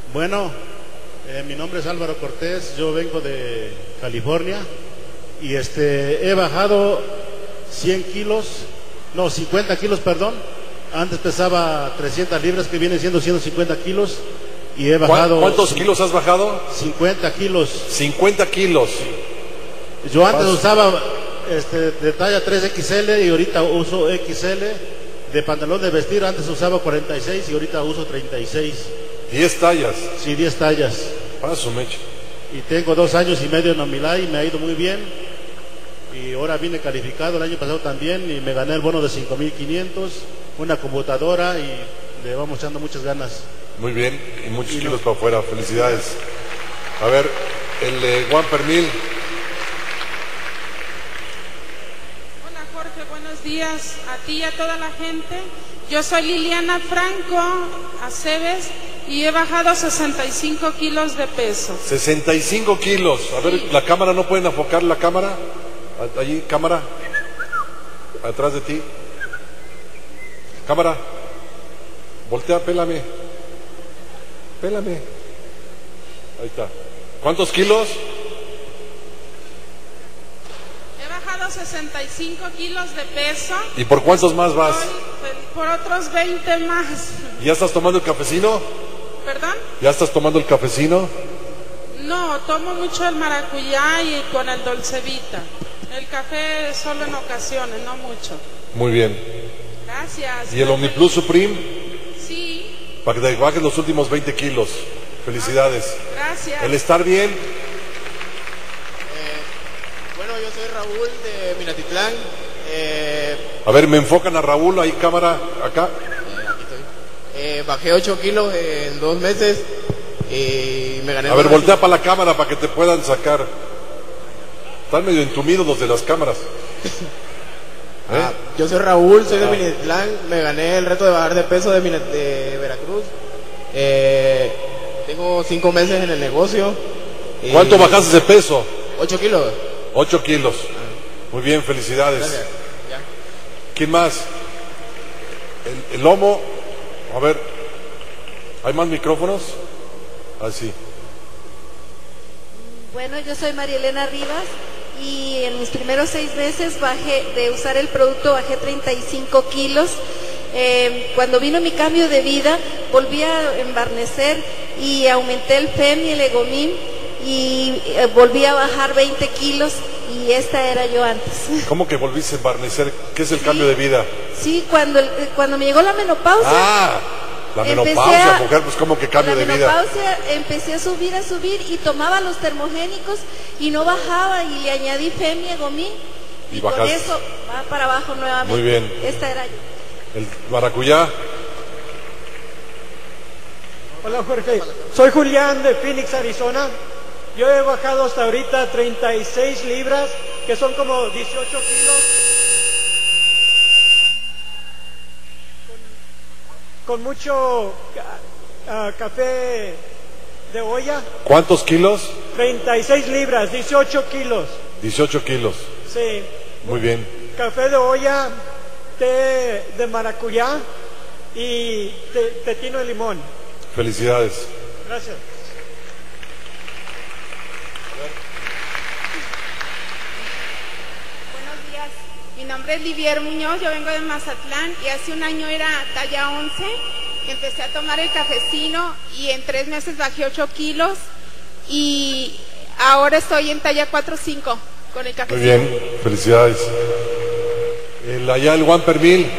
Bueno, mi nombre es Álvaro Cortés, yo vengo de California y he bajado 100 kilos, no, 50 kilos, perdón. Antes pesaba 300 libras, que vienen siendo 150 kilos, y he bajado... ¿Cuántos kilos has bajado? 50 kilos. 50 kilos. Yo antes usaba de talla 3XL y ahorita uso XL. De pantalón de vestir antes usaba 46 y ahorita uso 36. 10 tallas. Sí, 10 tallas. Paso, mecha. Y tengo 2 años y medio en Omilay y me ha ido muy bien. Y ahora vine calificado el año pasado también y me gané el bono de 5,500, una computadora y le vamos echando muchas ganas. Muy bien, y muchos kilos para afuera. Felicidades. A ver, el Juan Pernil. Hola Jorge, buenos días a ti y a toda la gente. Yo soy Liliana Franco Aceves y he bajado 65 kilos de peso. 65 kilos. A ver, sí. La cámara, ¿no pueden enfocar la cámara? Allí, cámara. Atrás de ti. Cámara. Voltea, pélame. Pélame. Ahí está. ¿Cuántos kilos? He bajado 65 kilos de peso. ¿Y por cuántos más vas? Por otros 20 más. ¿Ya estás tomando el cafecino? ¿Perdón? ¿Ya estás tomando el cafecino? No, tomo mucho el maracuyá y con el Dolcevita. El café solo en ocasiones, no mucho. Muy bien. Gracias. ¿Y el Omniplus Supreme? Sí. Para que te bajes los últimos 20 kilos. Felicidades. Gracias. ¿El estar bien? Bueno, yo soy Raúl de Minatitlán. A ver, me enfocan a Raúl, ahí cámara, acá. Aquí estoy. Bajé 8 kilos en 2 meses y me gané... A ver, voltea para la cámara para que te puedan sacar. Están medio entumidos los de las cámaras. Yo soy Raúl, soy de Minatitlán. Me gané el reto de bajar de peso de Veracruz. Tengo 5 meses en el negocio. ¿Cuánto bajaste de peso? 8 kilos. 8 kilos. Muy bien, felicidades. Gracias. Ya. ¿Quién más? El lomo. A ver, ¿hay más micrófonos? Así. Bueno, yo soy María Elena Rivas y en mis primeros 6 meses de usar el producto bajé 35 kilos. Cuando vino mi cambio de vida, volví a embarnecer y aumenté el FEM y el Egomim y volví a bajar 20 kilos y esta era yo antes. ¿Cómo que volviste a embarnecer? ¿Qué es el cambio de vida? Sí, cuando me llegó la menopausia. La menopausia, mujer, pues como que cambio de vida. La menopausia empecé a subir y tomaba los termogénicos y no bajaba y le añadí FEM y Egomim y con eso va para abajo nuevamente. Muy bien. Esta era yo. El maracuyá. Hola Jorge, soy Julián de Phoenix, Arizona. Yo he bajado hasta ahorita 36 libras, que son como 18 kilos. Con mucho café de olla. ¿Cuántos kilos? 36 libras, 18 kilos. 18 kilos. Sí. Muy bien. Café de olla, té de maracuyá y pepino de limón. Felicidades. Gracias. Buenos días. Mi nombre es Livier Muñoz, yo vengo de Mazatlán y hace un año era talla 11. Empecé a tomar el cafecino y en 3 meses bajé 8 kilos y ahora estoy en talla 4-5 con el cafecino. Muy bien, felicidades. Allá el Juan Pernil.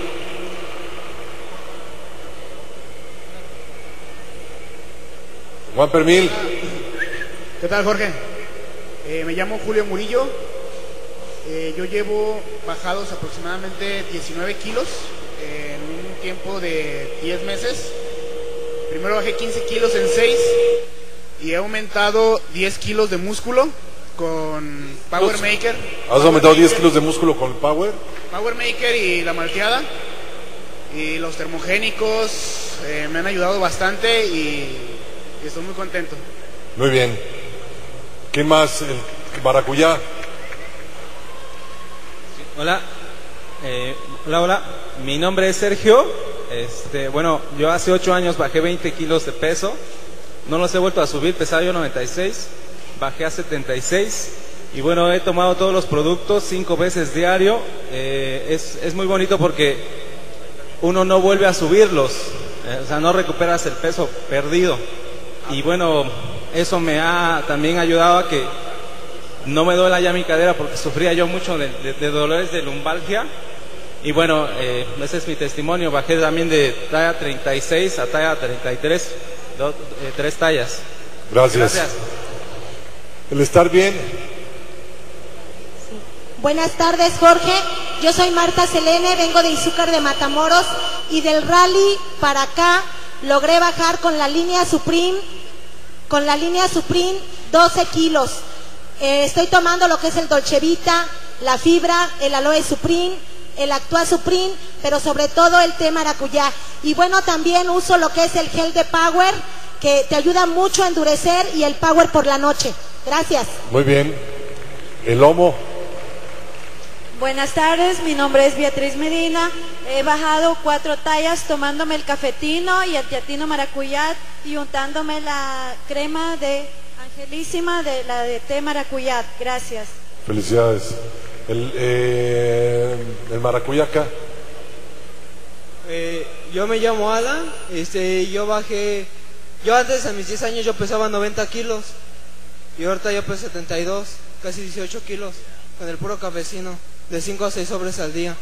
Juan Pernil. ¿Qué tal, Jorge? Me llamo Julio Murillo. Yo llevo bajados aproximadamente 19 kilos en un tiempo de 10 meses. Primero bajé 15 kilos en 6 y he aumentado 10 kilos de músculo con Power Maker. ¿Has aumentado 10 kilos de músculo con el Power? Power Maker y la malteada. Y los termogénicos me han ayudado bastante y estoy muy contento. Muy bien. ¿Qué más? El maracuyá. Hola. Hola. Mi nombre es Sergio. Bueno, yo hace 8 años bajé 20 kilos de peso no los he vuelto a subir. Pesaba yo 96, bajé a 76. Y bueno, he tomado todos los productos 5 veces diario. Es muy bonito porque uno no vuelve a subirlos, o sea, no recuperas el peso perdido. Y bueno, eso me ha también ayudado a que no me duela ya mi cadera, porque sufría yo mucho de dolores de lumbalgia. Y bueno, ese es mi testimonio. Bajé también de talla 36 a talla 33, 3 tallas. Gracias. El estar bien. Buenas tardes, Jorge. Yo soy Marta Selene, vengo de Izúcar de Matamoros, y del rally para acá logré bajar con la línea Supreme 12 kilos. Estoy tomando lo que es el Dolce Vita, la fibra, el Aloe Supreme, el Actua Supreme, pero sobre todo el té maracuyá. Y bueno, también uso lo que es el gel de Power, que te ayuda mucho a endurecer, y el Power por la noche. Gracias. Muy bien. El lomo. Buenas tardes, mi nombre es Beatriz Medina. He bajado 4 tallas tomándome el cafetino y el teatino maracuyá y untándome la crema de Angelísima de la de té maracuyá. Gracias. Felicidades. El maracuyá acá. Yo me llamo Alan. Yo antes a mis 10 años yo pesaba 90 kilos y ahorita yo peso 72, casi 18 kilos con el puro cafecino, de 5 a 6 sobres al día.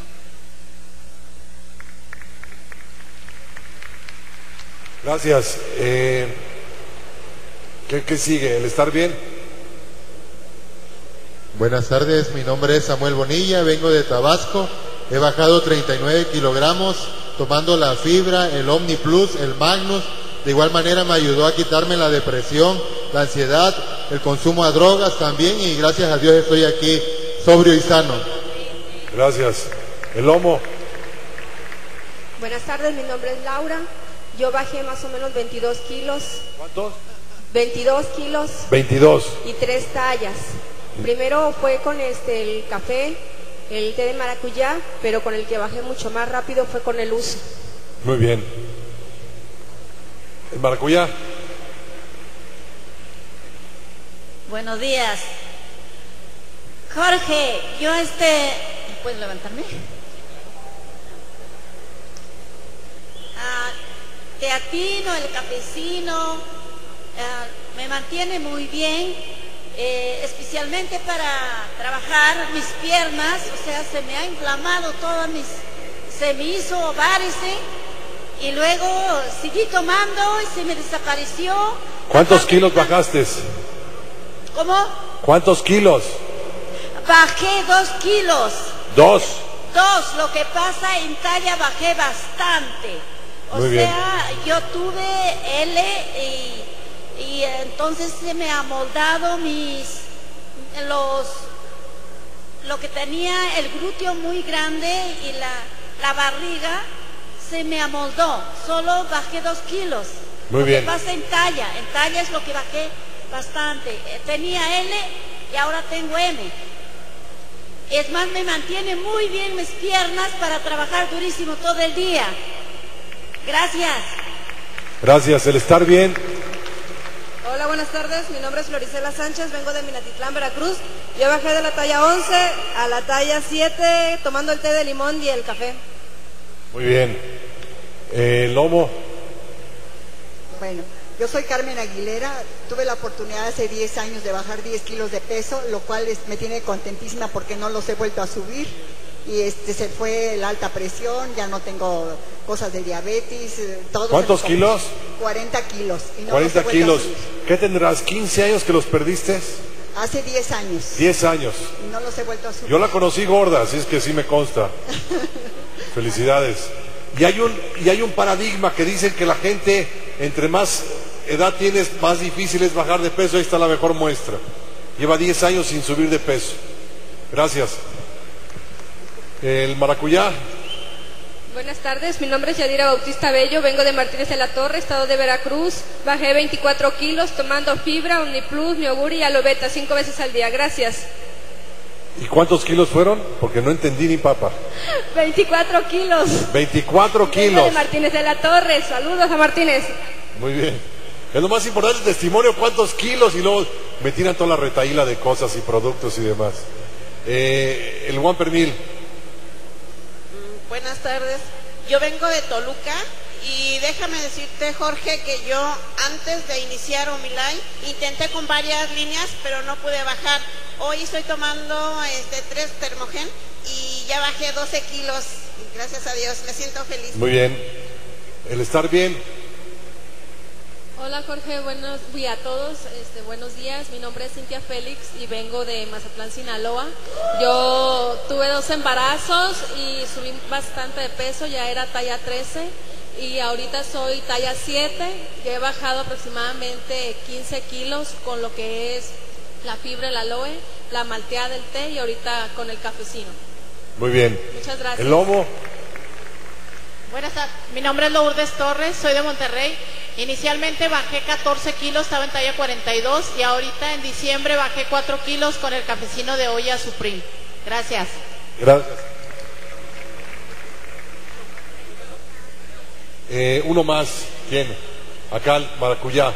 Gracias. ¿Qué sigue? ¿El estar bien? Buenas tardes, mi nombre es Samuel Bonilla, vengo de Tabasco. He bajado 39 kilogramos tomando la fibra, el Omni Plus, el Magnus. De igual manera me ayudó a quitarme la depresión, la ansiedad, el consumo a drogas también, y gracias a Dios estoy aquí sobrio y sano. Gracias. El lomo. Buenas tardes, mi nombre es Laura. Yo bajé más o menos 22 kilos. ¿Cuántos? 22 kilos. 22. Y 3 tallas. Primero fue con el café, el té de maracuyá, pero con el que bajé mucho más rápido fue con el uso. Muy bien. El maracuyá. Buenos días. Jorge, yo ¿puedes levantarme? Teatino, el cafecino, me mantiene muy bien, especialmente para trabajar mis piernas, o sea, se me ha inflamado se me hizo varices, y luego seguí tomando y se me desapareció. ¿Cuántos kilos bajaste? ¿Cómo? ¿Cuántos kilos? Bajé 2 kilos. ¿2? 2, lo que pasa en talla bajé bastante. Muy bien. Yo tuve L y entonces se me ha moldado lo que tenía el glúteo muy grande y la barriga se me amoldó. Solo bajé 2 kilos. Muy bien. Lo que pasa en talla es lo que bajé bastante. Tenía L y ahora tengo M. Es más, me mantiene muy bien mis piernas para trabajar durísimo todo el día. Gracias. Gracias. El estar bien. Hola, buenas tardes. Mi nombre es Floricela Sánchez, vengo de Minatitlán, Veracruz. Yo bajé de la talla 11 a la talla 7 tomando el té de limón y el café. Muy bien. Lomo. Bueno, yo soy Carmen Aguilera. Tuve la oportunidad hace 10 años de bajar 10 kilos de peso, lo cual me tiene contentísima porque no los he vuelto a subir. Y se fue la alta presión, ya no tengo cosas de diabetes, todo. ¿Cuántos kilos? 40 kilos. Y no 40 kilos. ¿Qué tendrás? ¿15 años que los perdiste? Hace 10 años. 10 años. Y no los he vuelto a subir. Yo la conocí gorda, así es que sí me consta. Felicidades. Y hay un paradigma que dicen que la gente, entre más edad tienes, más difícil es bajar de peso. Ahí está la mejor muestra. Lleva 10 años sin subir de peso. Gracias. El maracuyá. Buenas tardes, mi nombre es Yadira Bautista Bello, vengo de Martínez de la Torre, estado de Veracruz. Bajé 24 kilos tomando fibra, Omniplus, Mioguri y Alobeta 5 veces al día. Gracias. ¿Y cuántos kilos fueron? Porque no entendí ni papa. 24 kilos. 24 Vengo kilos. de Martínez de la Torre. Saludos a Martínez. Muy bien. Es lo más importante, el testimonio, cuántos kilos, y luego me tiran toda la retaíla de cosas y productos y demás. El Juan Pernil. Buenas tardes. Yo vengo de Toluca y déjame decirte, Jorge, que yo antes de iniciar Omnilife intenté con varias líneas, pero no pude bajar. Hoy estoy tomando 3 Termogen y ya bajé 12 kilos. Gracias a Dios, me siento feliz. Muy bien. El estar bien. Hola Jorge, buenos días a todos, buenos días, mi nombre es Cintia Félix y vengo de Mazatlán, Sinaloa. Yo tuve 2 embarazos y subí bastante de peso, ya era talla 13 y ahorita soy talla 7, ya he bajado aproximadamente 15 kilos con lo que es la fibra, el aloe, la malteada del té y ahorita con el cafecino. Muy bien. Muchas gracias. El lomo. Buenas tardes, mi nombre es Lourdes Torres, soy de Monterrey. Inicialmente bajé 14 kilos, estaba en talla 42 y ahorita en diciembre bajé 4 kilos con el cafecino de olla Supreme. Gracias. Gracias. Uno más. ¿Quién? Acá, el maracuyá.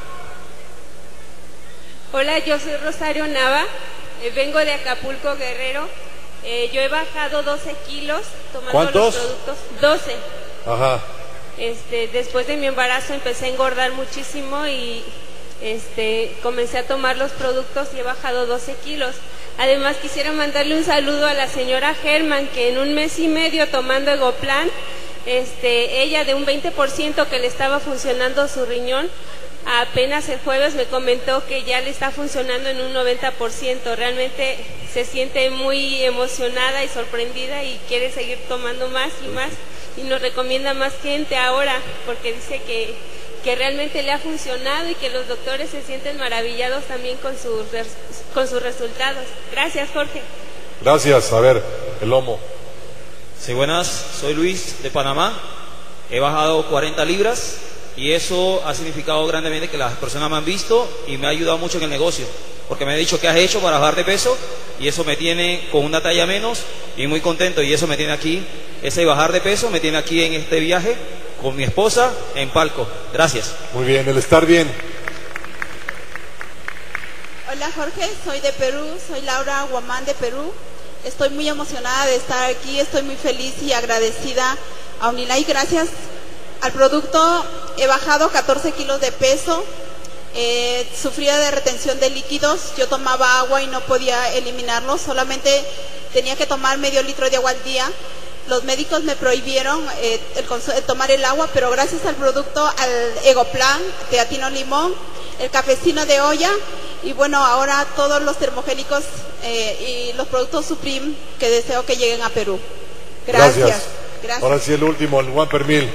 Hola, yo soy Rosario Nava, vengo de Acapulco, Guerrero. Yo he bajado 12 kilos tomando ¿Cuántos? los productos. 12. Ajá. Después de mi embarazo empecé a engordar muchísimo y comencé a tomar los productos y he bajado 12 kilos. Además quisiera mandarle un saludo a la señora Germán, que en un mes y medio tomando Egoplan, ella de un 20% que le estaba funcionando su riñón, apenas el jueves me comentó que ya le está funcionando en un 90%. Realmente se siente muy emocionada y sorprendida y quiere seguir tomando más y más. Y nos recomienda más gente ahora, porque dice que realmente le ha funcionado y que los doctores se sienten maravillados también con sus resultados. Gracias, Jorge. Gracias. A ver, el lomo. Sí, buenas. Soy Luis de Panamá. He bajado 40 libras y eso ha significado grandemente que las personas me han visto y me ha ayudado mucho en el negocio, porque me han dicho qué has hecho para bajar de peso y eso me tiene con una talla menos y muy contento, y eso me tiene aquí. Ese bajar de peso me tiene aquí en este viaje con mi esposa en Palco. Gracias. Muy bien, el estar bien. Hola Jorge, soy de Perú, soy Laura Guamán de Perú. Estoy muy emocionada de estar aquí, estoy muy feliz y agradecida a Omnilife. Gracias al producto he bajado 14 kilos de peso, sufría de retención de líquidos, yo tomaba agua y no podía eliminarlo, solamente tenía que tomar medio litro de agua al día. Los médicos me prohibieron el tomar el agua, pero gracias al producto, al Egoplan, Teatino Limón, el cafecino de olla y bueno, ahora todos los termogénicos y los productos Supreme que deseo que lleguen a Perú. Gracias. Gracias. Ahora sí el último, el Juan Pernil.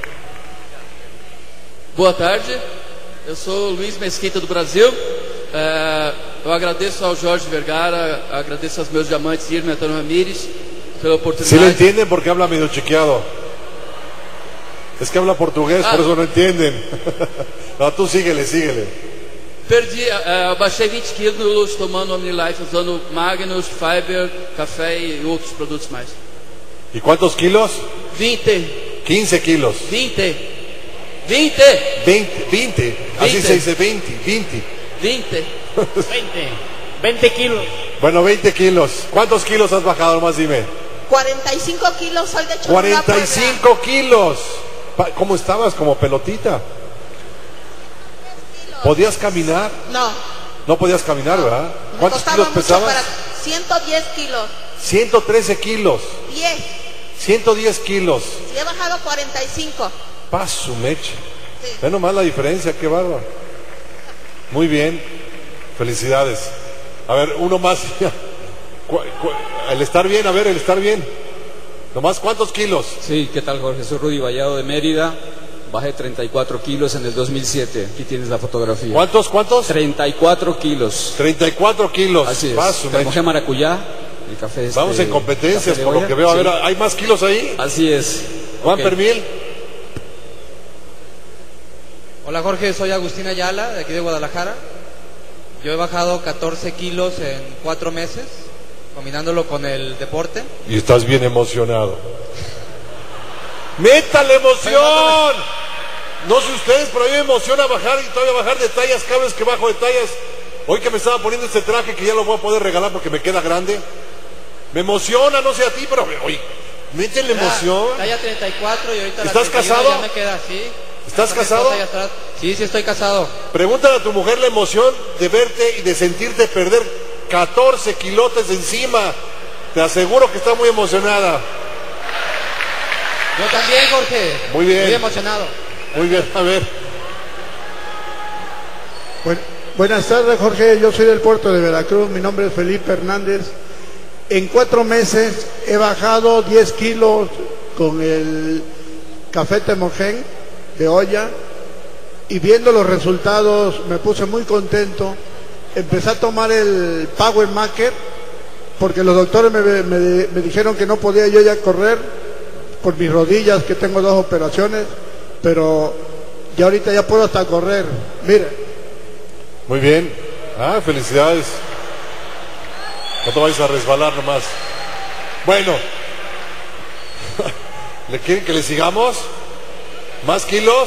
Boa tarde, eu sou Luiz Mesquita do Brasil. Eu agradeço ao Jorge Vergara, agradeço aos meus diamantes Irma e Antônio Ramírez pela oportunidade. ¿Sí le entienden? Porque habla medio chequeado. Es que habla portugués, por eso no entienden. No, tú síguele. Baixei 20 quilos tomando Omnilife, usando Magnus, Fiber, café e outros produtos mais. ¿Y cuántos kilos? 20. 15 kilos. 20. Así se dice 20. 20 kilos. Bueno, 20 kilos. ¿Cuántos kilos has bajado? Nomás dime. 45 kilos, soy de Cholula. 45 kilos. ¿Cómo estabas? Como pelotita. ¿Podías caminar? No. No podías caminar, ¿verdad? ¿Cuántos kilos pesabas? 110 kilos. 113 kilos. 10. 110 kilos. Y he bajado 45. Paso, meche. Ve nomás la diferencia, qué bárbaro. Muy bien. Felicidades. A ver, uno más. El estar bien, a ver, el estar bien. Nomás, ¿cuántos kilos? Sí, ¿qué tal, Jorge? Soy Rudy Vallado de Mérida. Bajé 34 kilos en el 2007. Aquí tienes la fotografía. ¿Cuántos? 34 kilos. 34 kilos. Así es. Paso, Termogén maracuyá. El café Vamos en competencias, por lo que veo. A ver, ¿hay más kilos ahí? Así es. Juan Pernil. Hola Jorge, soy Agustín Ayala, de aquí de Guadalajara. Yo he bajado 14 kilos en 4 meses, combinándolo con el deporte. Y estás bien emocionado. ¡Métale emoción! No sé ustedes, pero a mí me emociona bajar y todavía bajar de tallas cada vez que bajo de tallas. Hoy que me estaba poniendo este traje que ya lo voy a poder regalar porque me queda grande. Me emociona, no sé a ti, pero oye, métele emoción. Talla 34 y ahorita ¿Estás la 31 casado? ya me queda así. ¿Estás casado? Sí, sí estoy casado. Pregúntale a tu mujer la emoción de verte y de sentirte perder 14 kilotes de encima. Te aseguro que está muy emocionada. Yo también, Jorge. Muy bien. Muy emocionado. Muy bien, a ver. Buenas tardes, Jorge. Yo soy del puerto de Veracruz. Mi nombre es Felipe Hernández. En 4 meses he bajado 10 kilos con el café Temogén de olla y viendo los resultados me puse muy contento. Empecé a tomar el Power Maker porque los doctores me dijeron que no podía yo ya correr por mis rodillas, que tengo 2 operaciones, pero ya ahorita ya puedo hasta correr. Mire. Muy bien. Ah, felicidades. No te vayas a resbalar nomás. Bueno. ¿Le quieren que le sigamos? ¿Más kilos?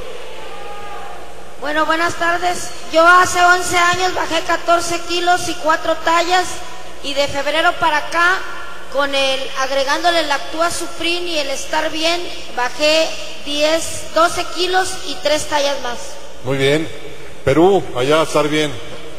Bueno, buenas tardes. Yo hace 11 años bajé 14 kilos y 4 tallas y de febrero para acá, agregándole el Actua Suprin y el Estar Bien, bajé 12 kilos y 3 tallas más. Muy bien. Perú, allá Estar Bien.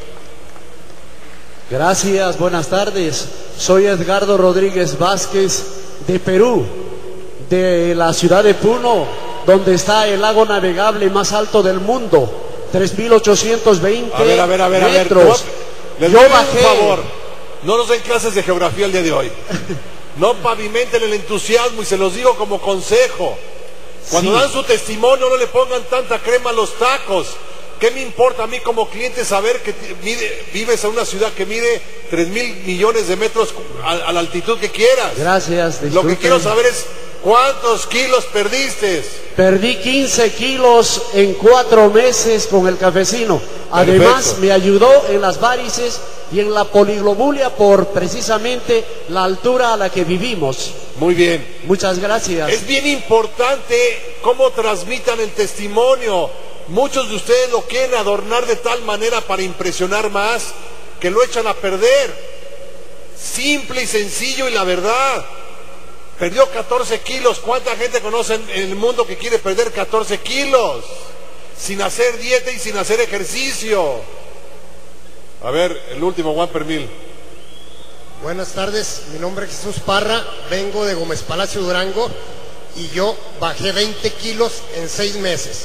Gracias, buenas tardes. Soy Edgardo Rodríguez Vázquez de Perú, de la ciudad de Puno, donde está el lago navegable más alto del mundo, 3.820 A ver. metros. Les doy un favor, no nos den clases de geografía el día de hoy. No pavimenten el entusiasmo y se los digo como consejo. Cuando dan su testimonio no le pongan tanta crema a los tacos. ¿Qué me importa a mí como cliente saber que vives en una ciudad que mide 3.000 millones de metros a la altitud que quieras? Gracias. Lo que quiero saber es ¿cuántos kilos perdiste? Perdí 15 kilos en 4 meses con el cafecino. Además, Perfecto. me ayudó en las varices y en la poliglobulia por precisamente la altura a la que vivimos. Muy bien. Muchas gracias. Es bien importante cómo transmitan el testimonio. Muchos de ustedes lo quieren adornar de tal manera para impresionar más que lo echan a perder. Simple y sencillo y la verdad. Perdió 14 kilos. ¿Cuánta gente conoce en el mundo que quiere perder 14 kilos? Sin hacer dieta y sin hacer ejercicio. A ver, el último, Juan Permil. Buenas tardes, mi nombre es Jesús Parra, vengo de Gómez Palacio, Durango, y yo bajé 20 kilos en 6 meses.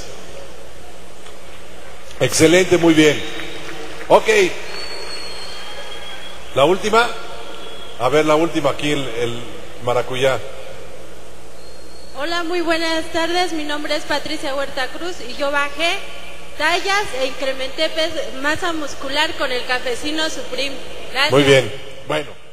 Excelente, muy bien. Ok. La última. A ver, la última aquí, el maracuyá. Hola, muy buenas tardes. Mi nombre es Patricia Huerta Cruz y yo bajé tallas e incrementé masa muscular con el cafecino Supreme. Gracias. Muy bien. Bueno.